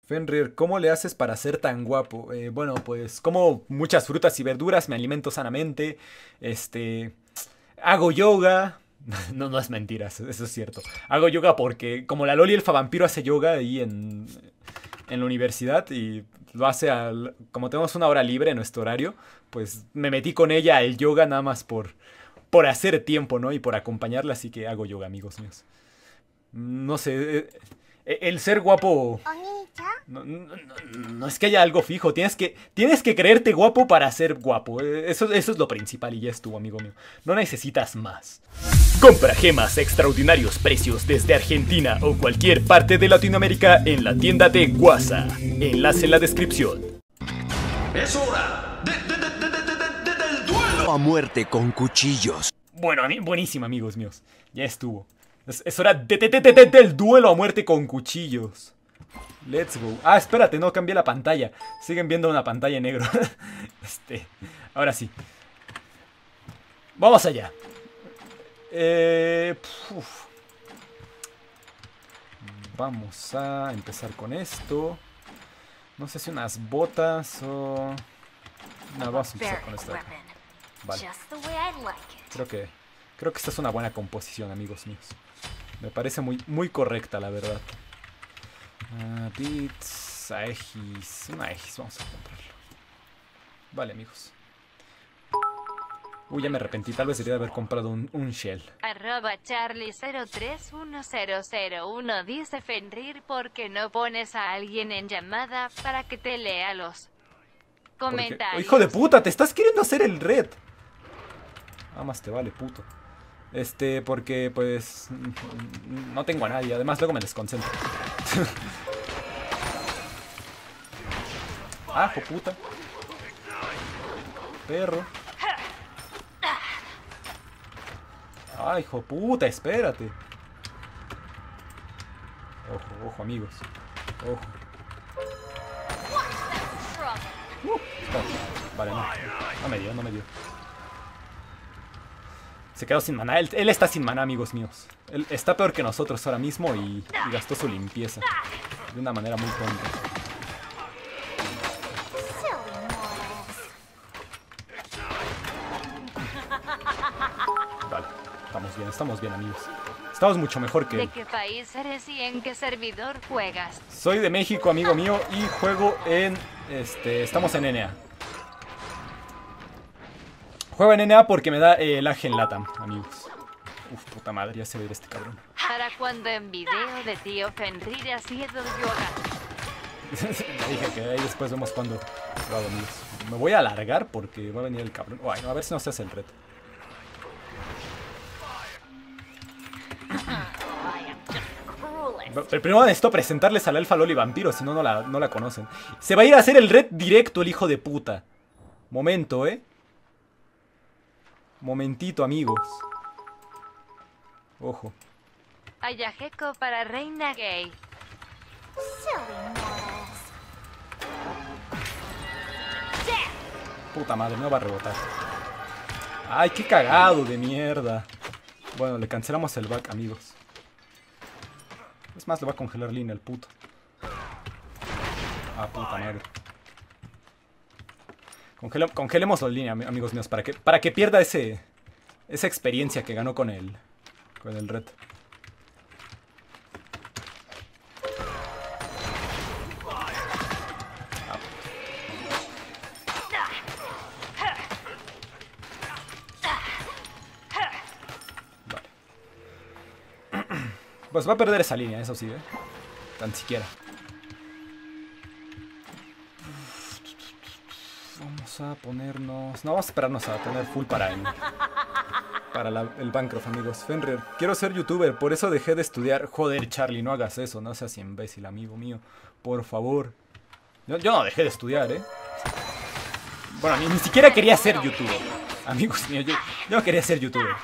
Fenrir, ¿cómo le haces para ser tan guapo? Bueno, pues como muchas frutas y verduras, me alimento sanamente, este, hago yoga. No, no es mentira, eso es cierto. Hago yoga porque como la Loli Elfa Vampiro hace yoga ahí en la universidad y lo hace como tenemos una hora libre en nuestro horario, pues me metí con ella al yoga nada más por hacer tiempo, ¿no? Y por acompañarla, así que hago yoga, amigos míos. No sé, el ser guapo no es que haya algo fijo, tienes que creerte guapo para ser guapo. Eso es lo principal y ya estuvo, amigo mío. No necesitas más. Compra gemas a extraordinarios precios desde Argentina o cualquier parte de Latinoamérica en la tienda de Guasa. Enlace en la descripción. Es hora del duelo A muerte con cuchillos. Bueno, buenísimo, amigos míos. Ya estuvo. Es hora del duelo a muerte con cuchillos. Let's go. Ah, espérate, no cambié la pantalla. Siguen viendo una pantalla en negro. Ahora sí. Vamos allá. Vamos a empezar con esto. No sé si unas botas o... No, vamos a empezar con esta. Vale. Creo que esta es una buena composición, amigos míos. Me parece muy correcta, la verdad. Bits, Aegis. Una Aegis, vamos a comprarlo. Vale, amigos. Uy, ya me arrepentí. Tal vez debería haber comprado un Shell. @charlie031001 dice Fenrir, ¿por qué no pones a alguien en llamada para que te lea los comentarios? Oh, hijo de puta, te estás queriendo hacer el red. Nada más te vale, puto. Porque pues no tengo a nadie. Además luego me desconcentro. Ah, hijo puta. Perro. Ay, hijo puta, espérate. Ojo, ojo, amigos. Ojo. Espérate. Vale, no. No me dio. Se quedó sin maná. Él está sin maná, amigos míos. Él está peor que nosotros ahora mismo y gastó su limpieza. De una manera muy tonta. Vale, estamos bien, amigos. Estamos mucho mejor que ¿De él. qué país eres y en qué servidor juegas? Soy de México, amigo mío, y juego en... estamos en NA. Juego en NA porque me da lag en LATAM, amigos. Uf, puta madre, ya se va a ir este cabrón. ¿Para cuando en video de tío Fenrir haciendo yoga? Ya dije que ahí después vemos cuando lo hago, amigos. Me voy a alargar porque va a venir el cabrón. Ay, no, a ver si no se hace el reto. Pero primero necesito presentarles a la Elfa Loli Vampiro, si no, no la conocen. Se va a ir a hacer el red directo el hijo de puta. Momento, Momentito, amigos. Ojo. Ayajeko para reina gay. Puta madre, no va a rebotar. Ay, qué cagado de mierda. Bueno, le cancelamos el back, amigos. Es más, le va a congelar línea al puto. Ah, puta madre. Congelemos la línea, amigos míos, para que pierda esa experiencia que ganó con el red. Pues va a perder esa línea, eso sí, tan siquiera. Vamos a ponernos... No, vamos a esperarnos a tener full para el Bancroft, amigos. Fenrir, quiero ser youtuber, por eso dejé de estudiar. Joder, Charlie, no hagas eso, no seas imbécil, amigo mío. Por favor. Yo no dejé de estudiar, Bueno, ni siquiera quería ser youtuber. Amigos míos, yo no quería ser youtuber.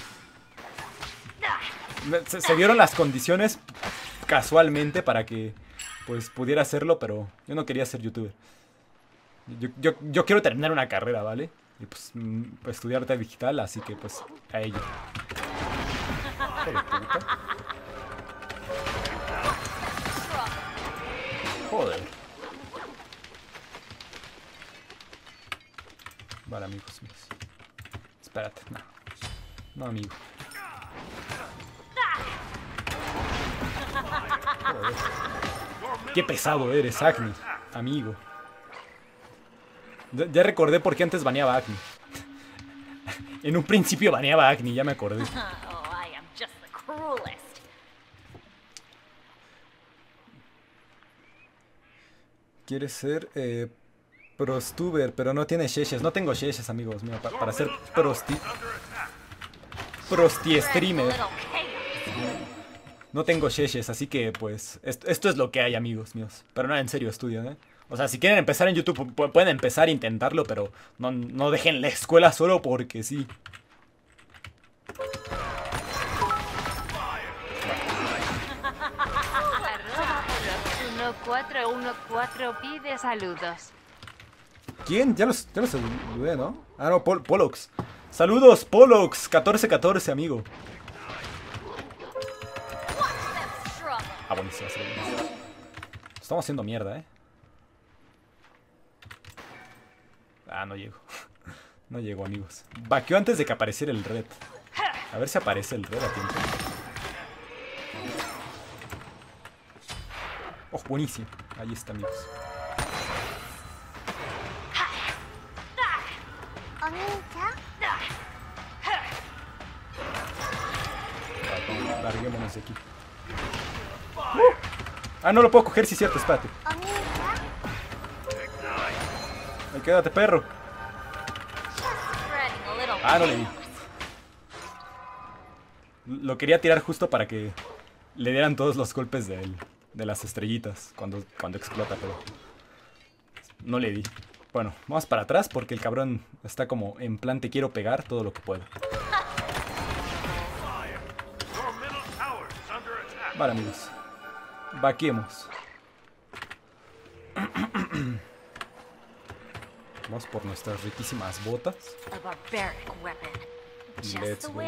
Se dieron las condiciones casualmente para que pues pudiera hacerlo, pero yo no quería ser youtuber. Yo quiero terminar una carrera, ¿vale? Y pues estudiar arte digital, así que pues a ello. Hijo de puta. Joder. Vale, amigos míos. Espérate, no. No, amigo. Joder. Qué pesado eres, Acme, amigo. Ya recordé por qué antes baneaba a Acme. En un principio baneaba a Acme, ya me acordé. Quieres ser prostuber, pero no tiene sheshes. No tengo sheshes, amigos míos, para ser prosti streamer. No tengo sheshes, así que pues esto es lo que hay, amigos míos. Pero no, en serio, estudian, ¿eh? O sea, si quieren empezar en YouTube, pueden empezar a intentarlo, pero no dejen la escuela solo porque sí. Arroba 1414 pide saludos. ¿Quién? Ya los saludé, ¿no? Ah, no, Polox. Saludos, Polox 1414, amigo. Ah, buenísimo. Estamos haciendo mierda, ¿eh? Ah, no llego. No llego, amigos. Vaqueo antes de que apareciera el red. A ver si aparece el red a tiempo. Oh, buenísimo. Ahí está, amigos. Larguémonos de aquí. Ah, no lo puedo coger, sí es cierto, espérate. Ahí quédate, perro. Ah, no le di. Lo quería tirar justo para que le dieran todos los golpes de las estrellitas cuando explota, pero no le di. Bueno, vamos para atrás porque el cabrón está como en plan te quiero pegar todo lo que pueda. Vale, amigos. Vaquemos. Vamos por nuestras riquísimas botas. Let's go.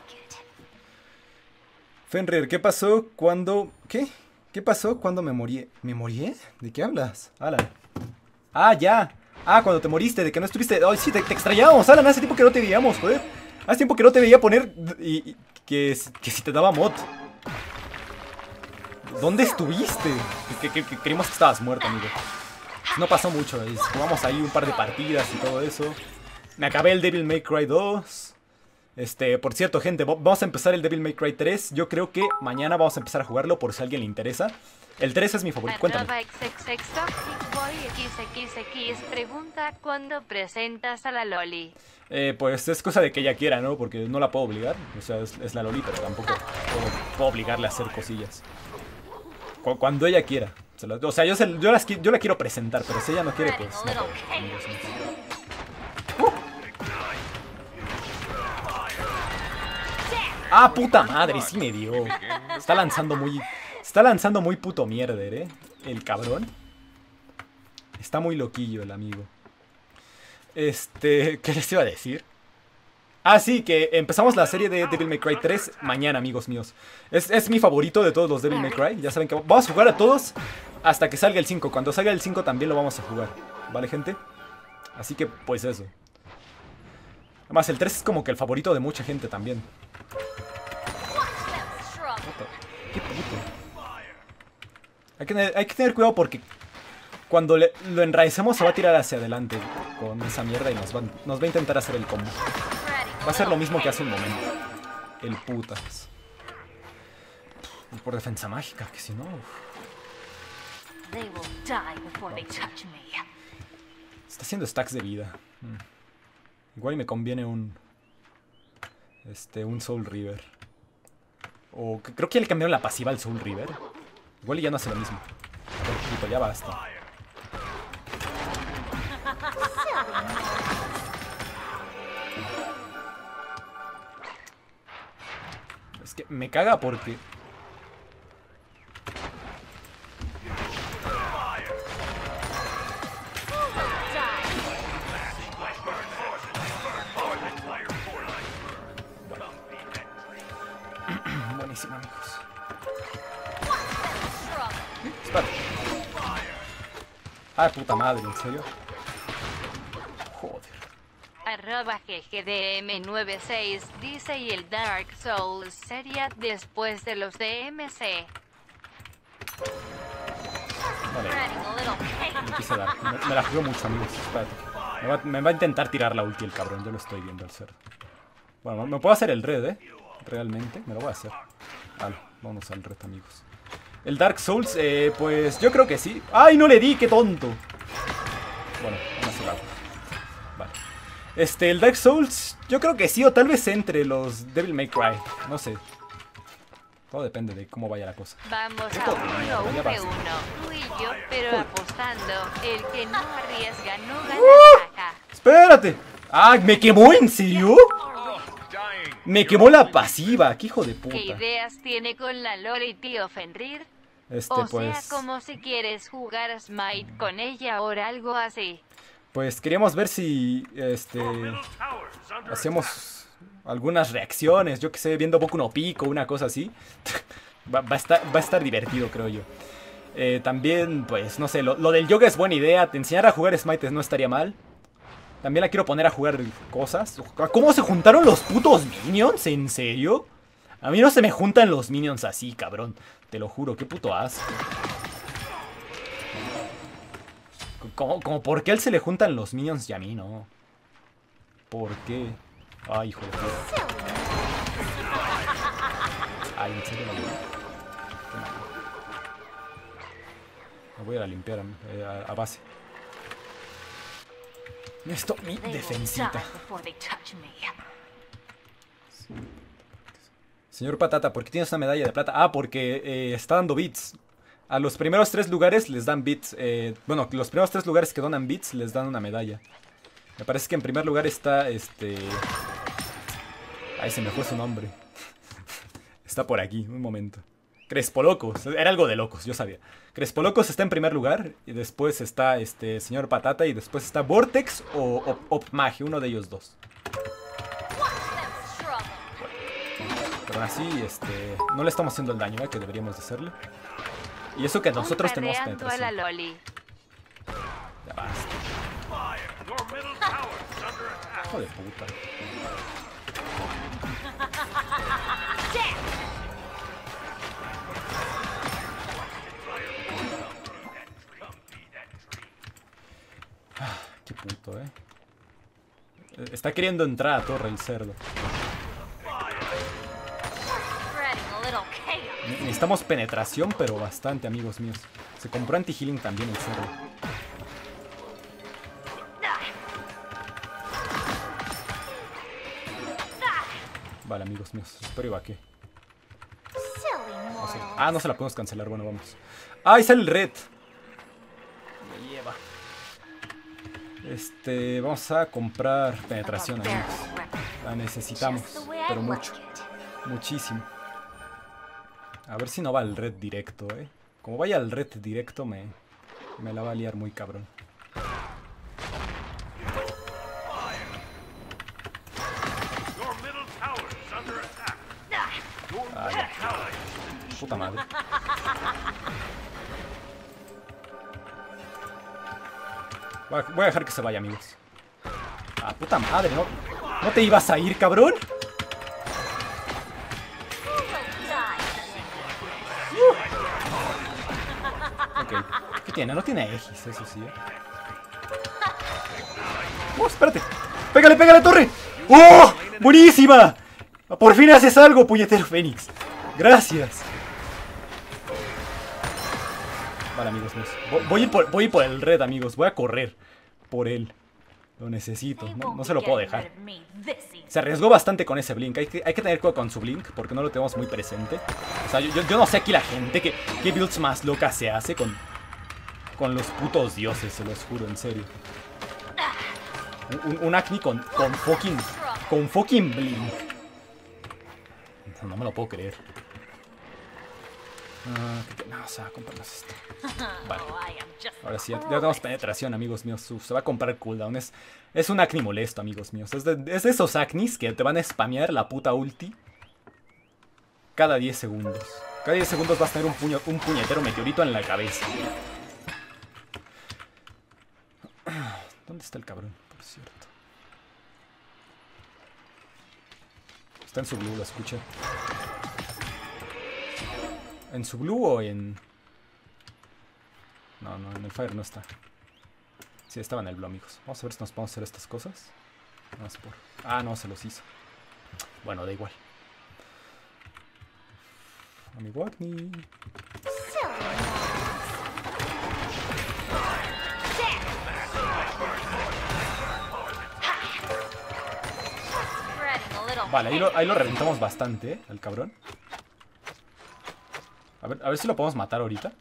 Fenrir, ¿qué pasó cuando... ¿Qué? ¿Qué pasó cuando me morí? ¿Me morí? ¿De qué hablas? Alan. Ah, ya. Ah, cuando te moriste, de que no estuviste... Ay, sí, te extrañábamos, Alan. Hace tiempo que no te veíamos, joder. Hace tiempo que no te veía poner... Y que si te daba mod. ¿Dónde estuviste? Que creímos que estabas muerto, amigo. No pasó mucho. Jugamos ahí un par de partidas y todo eso. Me acabé el Devil May Cry 2. Por cierto, gente, vamos a empezar el Devil May Cry 3. Yo creo que mañana vamos a empezar a jugarlo por si a alguien le interesa. El 3 es mi favorito, cuéntame. Pregunta ¿cuándo presentas a la Loli? Pues es cosa de que ella quiera, ¿no? Porque no la puedo obligar. O sea, es la Loli, pero tampoco puedo obligarle a hacer cosillas. Cuando ella quiera. O sea, yo la quiero presentar, pero si ella no quiere, pues no puedo. Ah, puta madre, sí me dio. Está lanzando muy puto mierder, el cabrón. Está muy loquillo el amigo. ¿Qué les iba a decir? Ah, sí, que empezamos la serie de Devil May Cry 3 mañana, amigos míos. Es mi favorito de todos los Devil May Cry. Ya saben que vamos a jugar a todos hasta que salga el 5. Cuando salga el 5 también lo vamos a jugar. ¿Vale, gente? Así que, pues eso. Además, el 3 es como que el favorito de mucha gente también. Qué puto. Hay que tener cuidado porque cuando lo enraecemos se va a tirar hacia adelante con esa mierda y nos va a intentar hacer el combo. Va a ser lo mismo que hace un momento. El putas. Por defensa mágica, que si no... Está haciendo stacks de vida. Igual y me conviene un Soul River. O creo que ya le cambiaron la pasiva al Soul River. Igual y ya no hace lo mismo. A ver, puto, ya basta. Es que me caga porque... Buenísimo, amigos. Espera. Ah, puta madre, ¿en serio? Joder. @ggdm96 dice y el Dark Souls sería después de los DMC. Vale. Me quise dar. Me la juego mucho, amigos. Espérate. Me va a intentar tirar la ulti el cabrón. Yo lo estoy viendo al cerdo. Bueno, me puedo hacer el red, ¿eh? Realmente. Me lo voy a hacer. Vale, vamos al red, amigos. El Dark Souls, pues yo creo que sí. ¡Ay, no le di! ¡Qué tonto! Bueno, vamos a hacer algo. Vale. El Dark Souls, yo creo que sí. O tal vez entre los Devil May Cry. No sé. Todo depende de cómo vaya la cosa. Vamos a 1v1, tú y yo, pero apostando. El que no arriesga no gana saca. ¡Espérate! ¡Ah! ¿Me quemó en serio? Me quemó la pasiva. ¡Qué hijo de puta! ¿Qué ideas tiene con la Loli, tío Fenrir? Pues... sea, como si quieres jugar Smite con ella o algo así. Pues queríamos ver si... hacemos algunas reacciones, yo que sé, viendo Boku no Pico, una cosa así. va a estar divertido, creo yo. También, pues, no sé, lo del yoga es buena idea. Te enseñar a jugar Smite no estaría mal. También la quiero poner a jugar cosas. ¿Cómo se juntaron los putos minions? ¿En serio? A mí no se me juntan los minions así, cabrón. Te lo juro, qué puto asco. Como por qué a él se le juntan los minions y a mí no. ¿Por qué? Ay, hijo de puta. Ay, en serio, me voy a limpiar a base. Esto, mi defensita. Señor Patata, ¿por qué tienes una medalla de plata? Ah, porque está dando bits. A los primeros 3 lugares les dan bits. Bueno, los primeros 3 lugares que donan bits les dan una medalla. Me parece que en primer lugar está Ay, se me fue su nombre. Está por aquí, un momento. Crespolocos, era algo de locos, yo sabía. Crespolocos está en primer lugar. Y después está Señor Patata. Y después está Vortex o Opmage, uno de ellos dos. Pero aún así, no le estamos haciendo el daño que deberíamos de hacerle. Y eso que nosotros tenemos penetración. A la Loli. Ya basta. Hijo de puta. Qué puto, Está queriendo entrar a torre el cerdo. Necesitamos penetración, pero bastante, amigos míos. Se compró anti-healing también el cerdo. Vale, amigos míos. Espero iba a qué. No se la podemos cancelar. Bueno, vamos. Ahí sale el red. Me lleva. Vamos a comprar penetración, amigos. La necesitamos, pero mucho. Muchísimo. A ver si no va el red directo, Como vaya el red directo me la va a liar muy cabrón. Ay, puta madre. Voy a dejar que se vaya, amigos. Ah, puta madre, ¿no te ibas a ir, cabrón? Ok, ¿qué tiene? No tiene Aegis, eso sí, ¡Oh, espérate! ¡Pégale, pégale, torre! ¡Oh! ¡Buenísima! ¡Por fin haces algo, puñetero Fénix! ¡Gracias! Vale, amigos míos. Voy a ir por el red, amigos. Voy a correr por él. Lo necesito. No se lo puedo dejar. Se arriesgó bastante con ese blink. Hay que tener cuidado con su blink porque no lo tenemos muy presente. O sea, yo no sé aquí la gente qué builds más locas se hace con los putos dioses, se los juro, en serio. Un Acme con fucking blink. No me lo puedo creer. No, se va a comprarnos esto. Vale. Ahora sí, ya tenemos penetración, amigos míos. Se va a comprar cooldown. Es un Acne molesto, amigos míos. Es de esos Acnes que te van a spamear la puta ulti cada 10 segundos. Cada 10 segundos vas a tener un puñetero meteorito en la cabeza. ¿Dónde está el cabrón, por cierto? Está en su blue, lo escuché. ¿En su blue o en...? No, en el fire no está. Sí, estaba en el blue, amigos. Vamos a ver si nos podemos hacer estas cosas. Más por... Ah, no, se los hizo. Bueno, da igual. Amigo Agni. Vale, ahí lo reventamos bastante, al cabrón. A ver si lo podemos matar ahorita.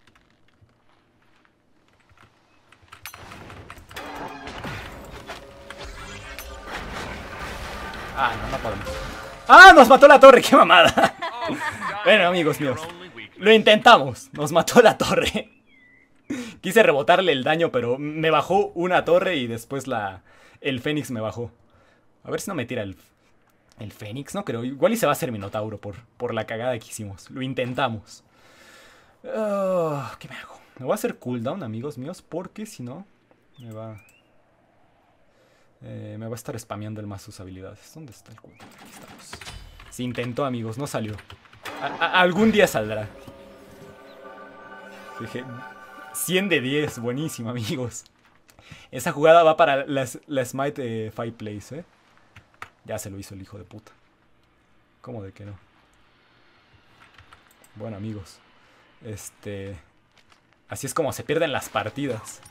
Ah, no podemos. ¡Ah! ¡Nos mató la torre! ¡Qué mamada! Bueno, amigos míos, lo intentamos. Nos mató la torre. Quise rebotarle el daño, pero me bajó una torre y después el Fénix me bajó. A ver si no me tira el Fénix, no creo. Igual y se va a hacer Minotauro por la cagada que hicimos. Lo intentamos. ¿Qué me hago? Me voy a hacer cooldown, amigos míos, porque si no me va a estar spameando el más sus habilidades. ¿Dónde está el cooldown? Aquí estamos. Se intentó, amigos, no salió. Algún día saldrá. Dije, 100 de 10, buenísimo, amigos. Esa jugada va para la Smite 5 Plays, ¿eh? Ya se lo hizo el hijo de puta. ¿Cómo de que no? Bueno, amigos. Así es como se pierden las partidas.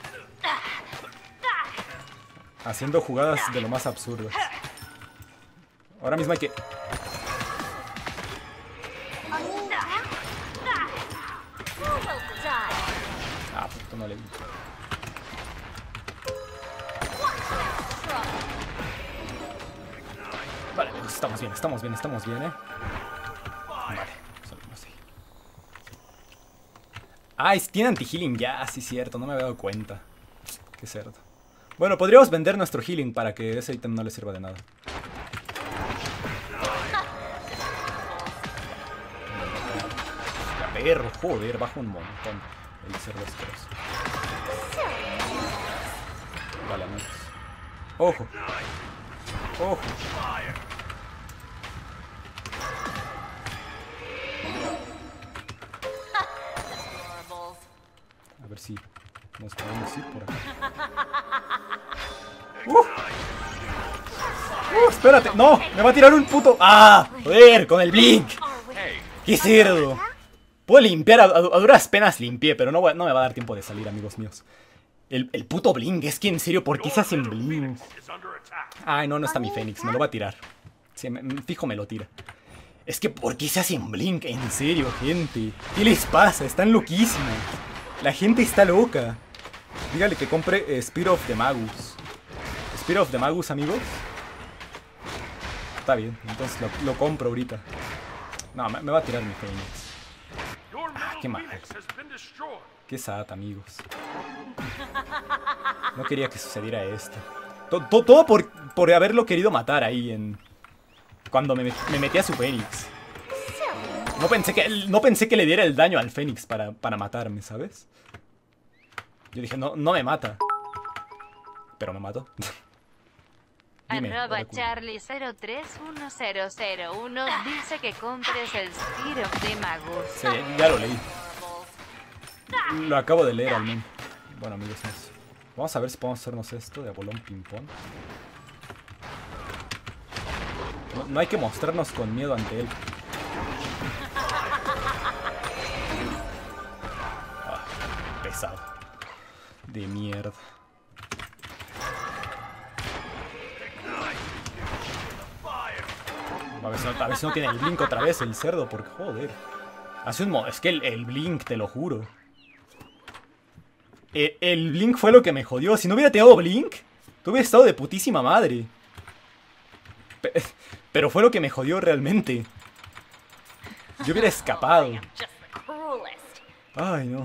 Haciendo jugadas de lo más absurdas. Ahora mismo hay que... Ah, puto, no le vi. Vale, amigos, estamos bien, ¿eh? Vale, salimos ahí. Ah, tiene anti-healing ya, sí, cierto, no me había dado cuenta. Qué cerdo. Bueno, podríamos vender nuestro healing para que ese ítem no le sirva de nada. Ya, perro, joder, baja un montón el cerdo asqueroso. Vale, amigos. Ojo. Ojo. A ver si nos podemos ir por acá. Espérate. No, me va a tirar un puto... ¡Ah! Joder, con el blink. ¡Qué cerdo! Puedo limpiar, a duras penas limpié, pero no me va a dar tiempo de salir, amigos míos. El puto blink, es que en serio, ¿por qué se hacen blink? Ay, no está mi Fénix, me lo va a tirar. Sí, fijo me lo tira. Es que ¿por qué se hacen blink? En serio, gente. ¿Qué les pasa? Están loquísimos. La gente está loca. Dígale que compre Spear of the Magus. Spear of the Magus, amigos. Está bien, entonces lo compro ahorita. No, me va a tirar mi Fénix. Ah, qué mal. Qué sad, amigos. No quería que sucediera esto. Todo por haberlo querido matar ahí cuando me metí a su Fénix. No pensé que le diera el daño al Fénix para matarme, ¿sabes? Yo dije, no me mata. Pero me mató. Dime, Arroba Charlie031001 dice que compres el Spear of the Magus. Sí, ya lo leí. Lo acabo de leer al menos. Bueno, amigos, vamos a ver si podemos hacernos esto de a bolón ping-pong. No hay que mostrarnos con miedo ante él. Ah, pesado. De mierda. A ver si no tiene el blink otra vez el cerdo, porque joder. Es que el blink, te lo juro. El blink fue lo que me jodió. Si no hubiera tenido blink, tú hubieras estado de putísima madre. Pero fue lo que me jodió realmente. Yo hubiera escapado. Ay, no.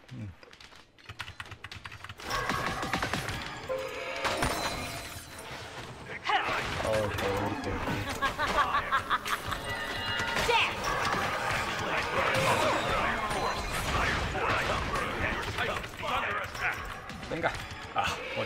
Oh, joder. Venga. Ah, joder.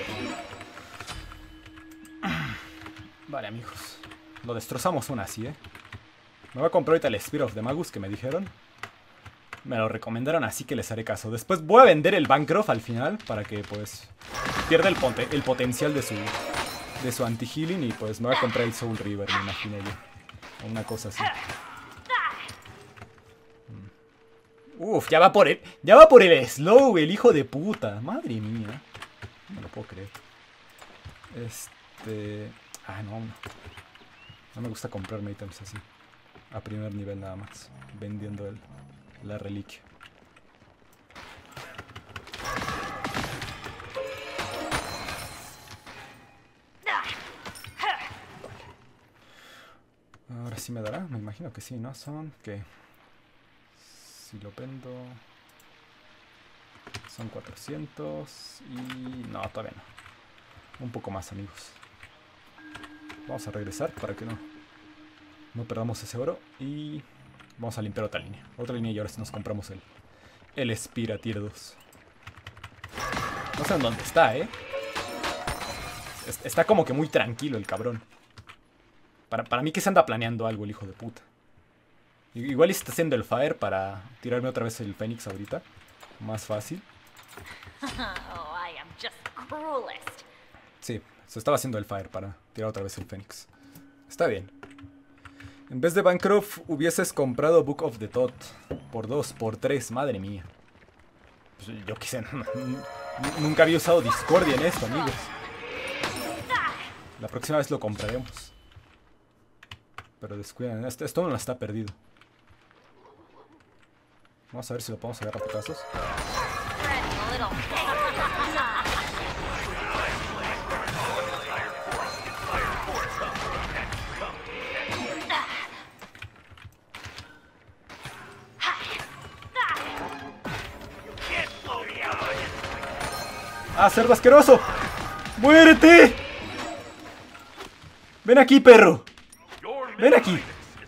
Vale, amigos. Lo destrozamos aún así, ¿eh? Me voy a comprar ahorita el Spear of the Magus que me dijeron. Me lo recomendaron, así que les haré caso. Después voy a vender el Bancroft al final para que, pues, pierda el potencial de su anti-healing. Y, pues, me voy a comprar el Soul River, me imagino yo. O una cosa así. Uf, ya va por el slow, el hijo de puta. Madre mía. No me lo puedo creer. Ah, no. No me gusta comprarme ítems así. A primer nivel nada más. Vendiendo la reliquia. Ahora sí me dará. Me imagino que sí, ¿no? Son que... Si lo vendo... Son 400 y... No, todavía no. Un poco más, amigos. Vamos a regresar para que no perdamos ese oro. Y vamos a limpiar otra línea. Otra línea y ahora sí nos compramos el Spira Tier 2. No sé en dónde está, ¿eh? Está como que muy tranquilo el cabrón. Para mí que se anda planeando algo el hijo de puta. Igual está haciendo el fire para tirarme otra vez el Fénix ahorita. Más fácil. Sí, se estaba haciendo el fire para tirar otra vez el Fénix. Está bien. En vez de Bancroft hubieses comprado Book of the Thoth. Por 2, por 3, madre mía. Pues yo qué sé, nunca había usado Discordia en esto, amigos. La próxima vez lo compraremos. Pero descuiden, esto no está perdido. Vamos a ver si lo podemos agarrar a putazos. ¡Ah, cerdo asqueroso! ¡Muérete! ¡Ven aquí, perro! ¡Ven aquí!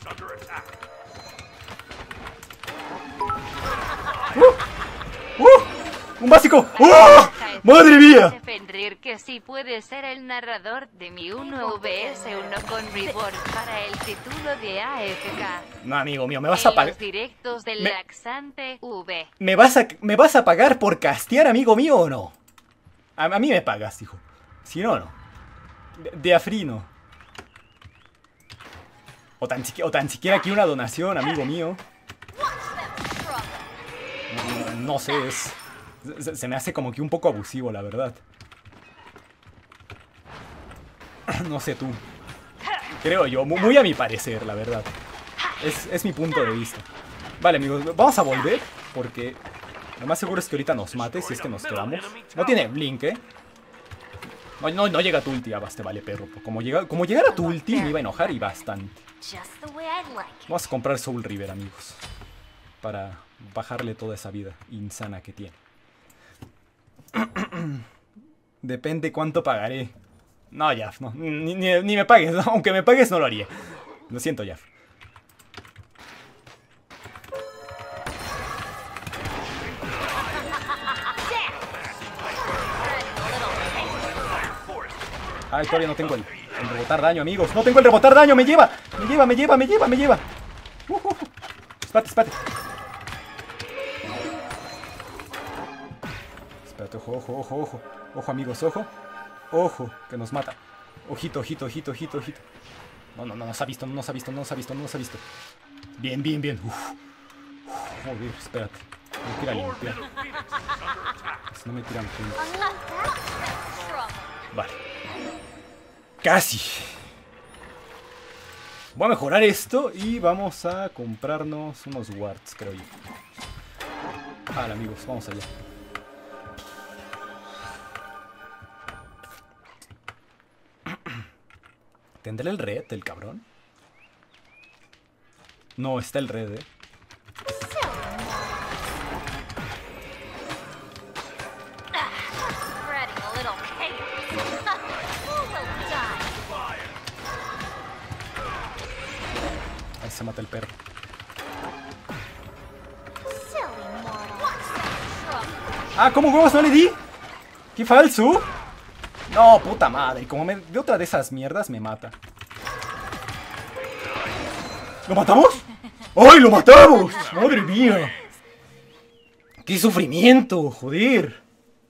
¡Un básico! ¡Madre mía! Fenrir que sí puede ser el narrador de mi 1vs1 con Reborn para el título de AFK. No, amigo mío, me vas a pagar. Los directos del laxante V. ¿Me vas a pagar por castear, amigo mío, o no? A mí me pagas, hijo. Si no, no. De afrino. O tan siquiera aquí una donación, amigo mío. No sé, se me hace como que un poco abusivo, la verdad. No sé tú. Creo yo, muy a mi parecer, la verdad. Es mi punto de vista. Vale, amigos, vamos a volver. Porque lo más seguro es que ahorita nos mate si es que nos quedamos. No tiene blink, ¿eh? No llega tu ulti, basta, vale, perro. Como llegara tu ulti me iba a enojar y bastante. Vamos a comprar Soul River, amigos. Para bajarle toda esa vida insana que tiene. Depende cuánto pagaré. No, Jaf, no. Ni me pagues, ¿no? Aunque me pagues no lo haría. Lo siento, Jaf. Ay, todavía no tengo el rebotar daño, amigos. No tengo el rebotar daño, me lleva. Espérate. Espérate, ojo. Ojo, amigos, ojo. Ojo, que nos mata. Ojito. No nos ha visto. Bien. Joder, espérate. Me tira a limpiar. Si no me tiran puntos. Vale. Casi. Voy a mejorar esto y vamos a comprarnos unos wards, creo yo. Vale, amigos, vamos allá. ¿Tendrá el red, el cabrón? No, está el red, ¿eh? Ahí se mata el perro. Ah, ¿cómo huevos no le di? ¿Qué falso? No, puta madre. Como me de otra de esas mierdas me mata. ¿Lo matamos? ¡Ay, lo matamos! ¡Madre mía! ¡Qué sufrimiento! ¡Joder!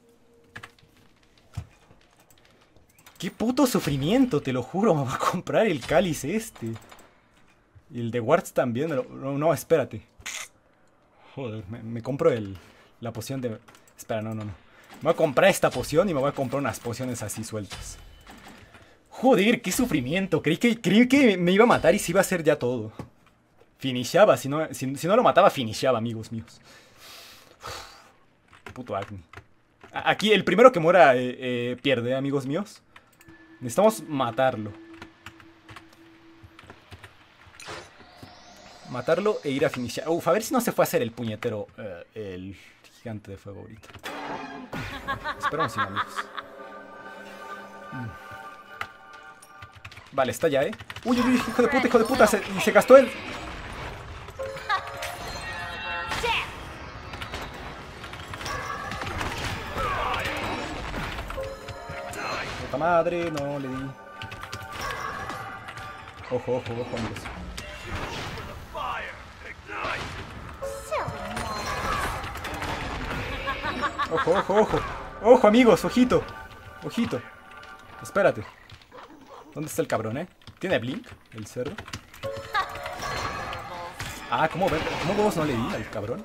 ¡Qué puto sufrimiento! Te lo juro, me voy a comprar el cáliz este. Y el de Wards también. No, espérate. Joder, me compro la poción de... Espera, no. Me voy a comprar esta poción y me voy a comprar unas pociones así sueltas. Joder, qué sufrimiento. Creí que me iba a matar y se iba a hacer ya todo. Finishaba, si no lo mataba, finishaba, amigos míos. Puto Agni. Aquí el primero que muera pierde, amigos míos. Necesitamos matarlo. Matarlo e ir a finishar. Uf, a ver si no se fue a hacer el puñetero. El gigante de fuego ahorita. Esperamos sin amigos. Vale, está ya, Uy, hijo de puta. Se gastó el... Puta madre, no le di. Ojo, amigos. Ojo, amigos, ojito. Espérate. ¿Dónde está el cabrón, ¿Tiene blink el cerdo? Ah, ¿cómo vos no le di al cabrón?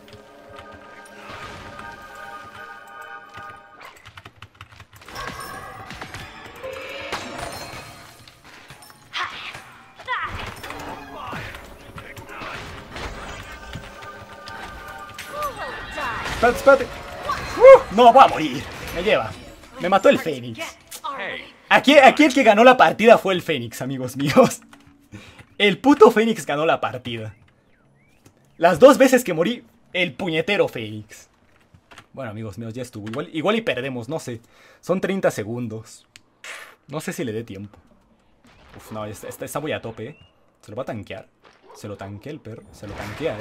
Espérate. No, voy a morir. Me lleva. Me mató el Fénix. Aquí el que ganó la partida fue el Fénix, amigos míos. El puto Fénix ganó la partida. Las 2 veces que morí, el puñetero Fénix. Bueno, amigos míos, ya estuvo. Igual y perdemos, no sé. Son 30 segundos. No sé si le dé tiempo. Uf, no, está muy a tope, Se lo va a tanquear. Se lo tanquea el perro. Se lo tanquea,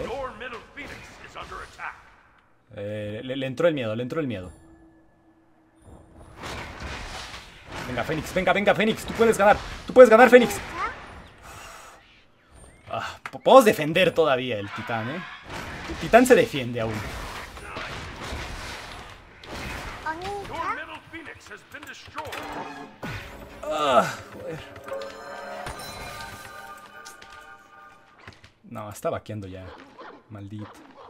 Le entró el miedo, Venga, Fénix, venga, Fénix. Tú puedes ganar, Fénix. Podemos defender todavía el titán, El titán se defiende aún. Joder. No, está vaqueando ya. Maldito.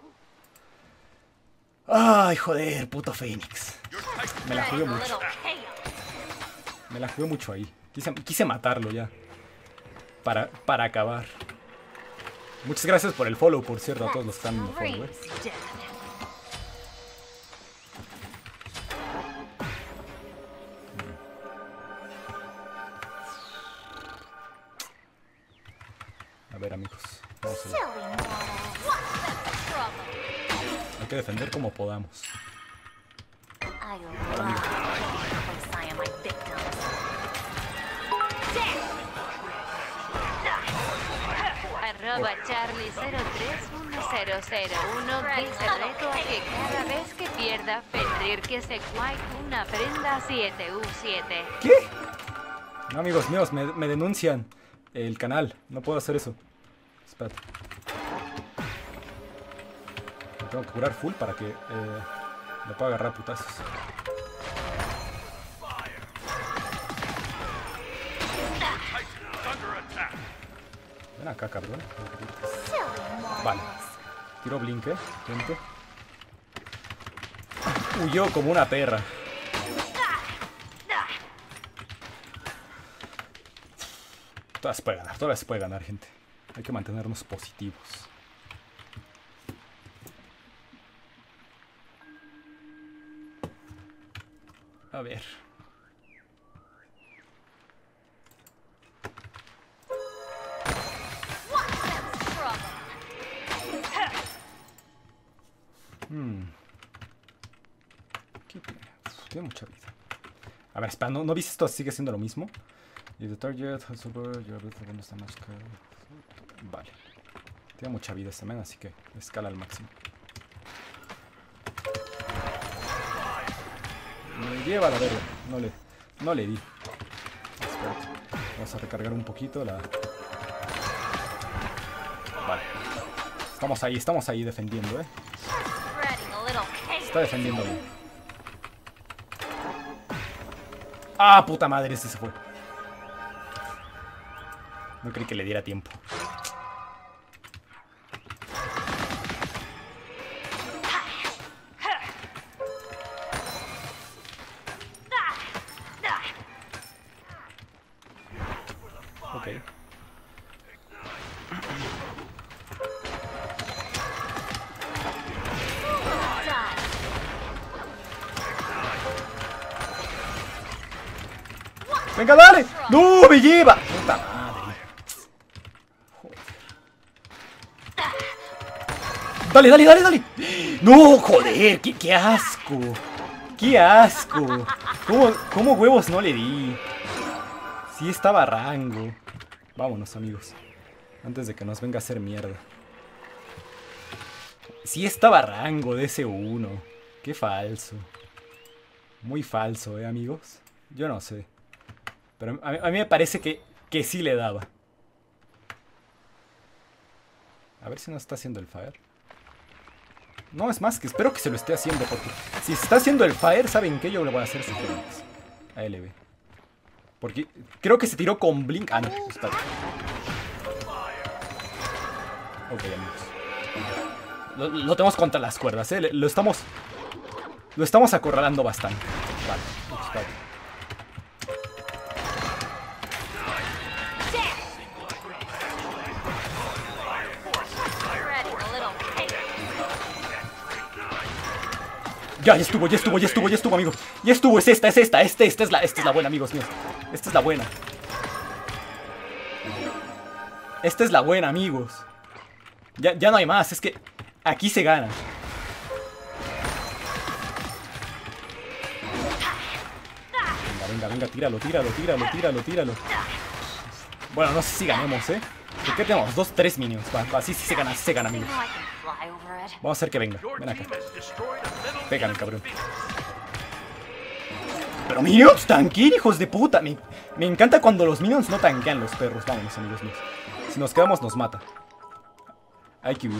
Ay, joder, puto Fénix. Me la jugué mucho ahí. Quise matarlo ya. Para acabar. Muchas gracias por el follow, por cierto, a todos los que están en el follow, A ver, amigos. Vamos a ver. Hay que defender como podamos. @Charlie03101 dice reto a que cada vez que pierda Fenrir que se guay una prenda 7U7. ¿Qué? No, amigos míos, me denuncian el canal. No puedo hacer eso. Espérate. Me tengo que curar full para que me pueda agarrar putazos. Ven acá, cabrón. Vale. Tiro blink, gente. Huyó como una perra. Todas se puede ganar, gente. Hay que mantenernos positivos. A ver. Tiene mucha vida. A ver, espera, ¿no viste esto? ¿Sigue siendo lo mismo? Y the target has over your damage. Vale. Tiene mucha vida este man, así que escala al máximo. Me lleva a la verga. No le di. Espérate. Vamos a recargar un poquito la... Vale. Estamos ahí defendiendo, Está defendiendo bien. ¡Ah, puta madre! Ese se fue. No creí que le diera tiempo. Ok. ¡Venga, dale! ¡No, me lleva! ¡Puta madre! Joder. ¡Dale, dale, dale, dale! ¡No, joder! ¡Qué asco! ¡Qué asco! ¿Cómo huevos no le di? Sí estaba a rango. Vámonos, amigos. Antes de que nos venga a hacer mierda. Sí estaba a rango de ese 1. Qué falso. Muy falso, amigos. Yo no sé. Pero a mí me parece que sí le daba. A ver si no está haciendo el fire. No, es más que espero que se lo esté haciendo. Porque si se está haciendo el fire, ¿saben qué? Yo le voy a hacer sugerencias a LB. Porque creo que se tiró con Blink. Ah, no, espérate. Ok, amigos. Lo tenemos contra las cuerdas, Lo estamos acorralando bastante. Vale, espérate. Ya estuvo, amigos. Ya estuvo, es esta. Esta es la buena, amigos míos. Esta es la buena. Esta es la buena, amigos. Ya no hay más, es que aquí se gana. Venga, tíralo. Bueno, no sé si ganemos, ¿Por qué tenemos? 2-3 minions. Va, sí se gana, amigos. Vamos a hacer que venga. Ven acá. Pégame, cabrón. Pero minions tanquean, hijos de puta. Me encanta cuando los minions no tanquean los perros. Vámonos, amigos míos. Si nos quedamos, nos mata. Hay que huir.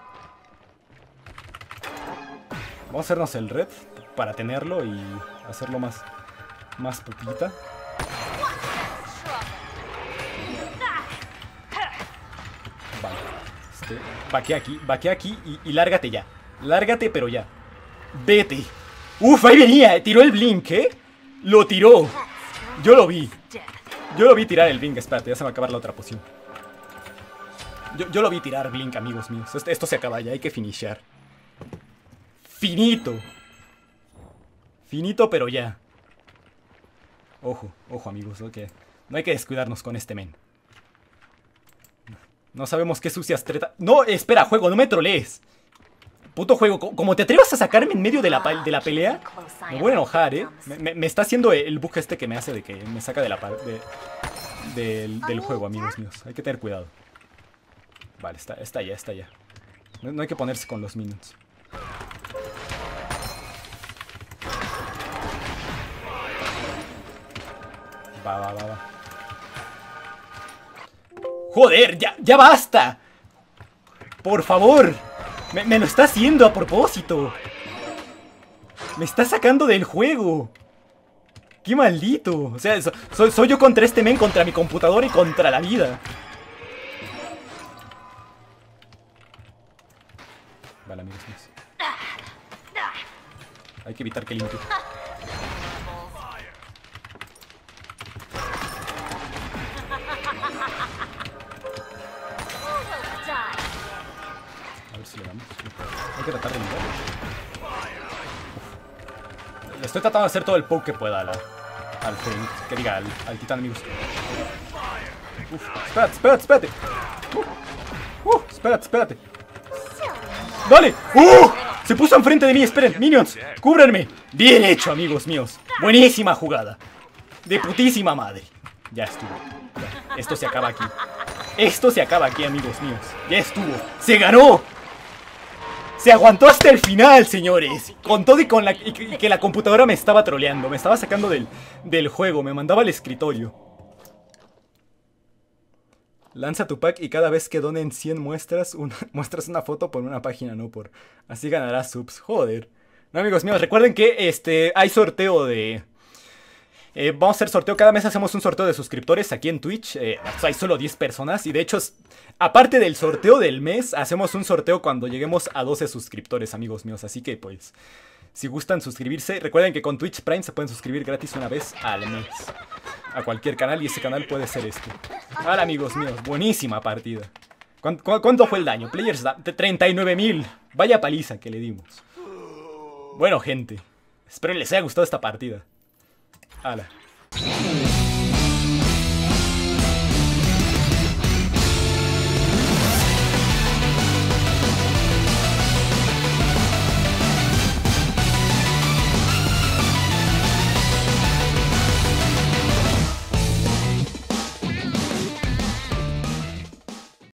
Vamos a hacernos el red para tenerlo y hacerlo más poquita. Vale. Vaquea aquí y lárgate ya. Lárgate, pero ya. Vete. Uf, ahí venía. Tiró el blink, Lo tiró. Yo lo vi tirar el blink. Espérate, ya se va a acabar la otra poción. Yo lo vi tirar blink, amigos míos. Esto se acaba ya, hay que finishear. Finito, pero ya. Ojo, amigos, no hay que descuidarnos con este men. No sabemos qué sucias treta. No, espera, juego, no me trolees. Puto juego, como te atrevas a sacarme en medio de la pelea, me voy a enojar, Me está haciendo el bug este que me hace de que me saca de del juego, amigos míos. Hay que tener cuidado. Vale, está ya. No hay que ponerse con los minions. Va. ¡Joder! ¡Ya basta! ¡Por favor! Me lo está haciendo a propósito. Me está sacando del juego. ¡Qué maldito! O sea, soy yo contra este men, contra mi computadora y contra la vida. Vale, amigos míos. Hay que evitar que limpie. A ver si le damos. Hay que tratar de limpiar. Le estoy tratando de hacer todo el poke que pueda al Feng. Que diga, al titán, amigos. Espérate. Espérate. ¡Dale! Se puso enfrente de mí, esperen, minions, cúbranme. Bien hecho, amigos míos. Buenísima jugada. De putísima madre. Ya estuvo. Ya. Esto se acaba aquí. Amigos míos. Ya estuvo. ¡Se ganó! Se aguantó hasta el final, señores. Con todo y con y que la computadora me estaba troleando. Me estaba sacando del juego. Me mandaba al escritorio. Lanza tu pack y cada vez que donen 100 muestras una foto por una página, no por... Así ganarás subs. Joder. No, amigos míos, recuerden que hay sorteo de... vamos a hacer sorteo. Cada mes hacemos un sorteo de suscriptores aquí en Twitch. Hay solo 10 personas. Y de hecho, aparte del sorteo del mes, hacemos un sorteo cuando lleguemos a 12 suscriptores, amigos míos. Así que, pues, si gustan suscribirse, recuerden que con Twitch Prime se pueden suscribir gratis una vez al mes a cualquier canal. Y ese canal puede ser este. Hola, amigos míos. Buenísima partida. ¿Cuánto fue el daño? Players da 39.000. Vaya paliza que le dimos. Bueno, gente, espero les haya gustado esta partida. ¡Hala!